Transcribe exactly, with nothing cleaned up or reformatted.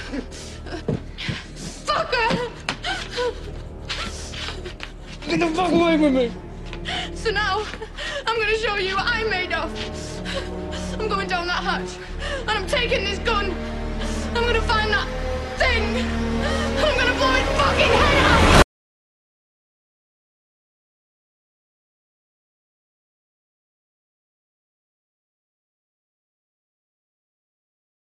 Fucker! Get the fuck away from me! So now, I'm gonna show you what I'm made of. I'm going down that hatch, and I'm taking this gun. I'm gonna find that thing, and I'm gonna blow its fucking head